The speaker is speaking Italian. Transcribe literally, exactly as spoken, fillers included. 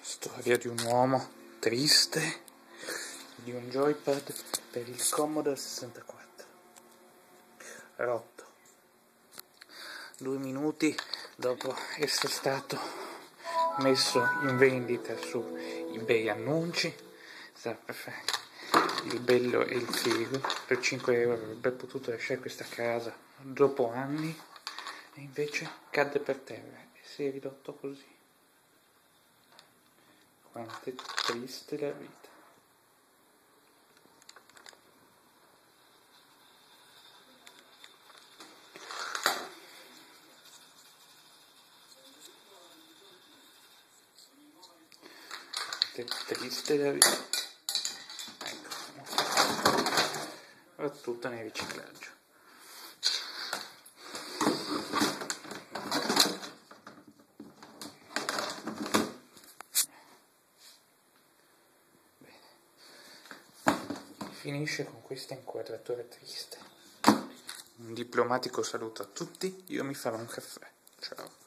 Storia di un uomo triste, di un joypad per il Commodore sessantaquattro rotto due minuti dopo essere stato messo in vendita su eBay Annunci. Sta perfetto, il bello e il figo. Per cinque euro avrebbe potuto lasciare questa casa dopo anni e invece cadde per terra e si è ridotto così. Quanto è triste la vita. Quanto è triste la vita. Ecco, va tutto nel riciclaggio. Finisce con questa inquadratura triste. Un diplomatico saluto a tutti, io mi farò un caffè. Ciao.